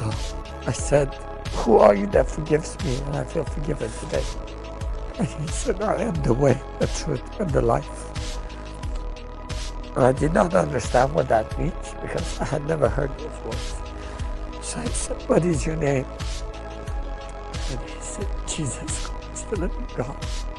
So I said, who are you that forgives me? And I feel forgiven today. And he said, I am the way, the truth, and the life. And I did not understand what that means because I had never heard those words. So I said, what is your name? And he said, Jesus Christ, the living God.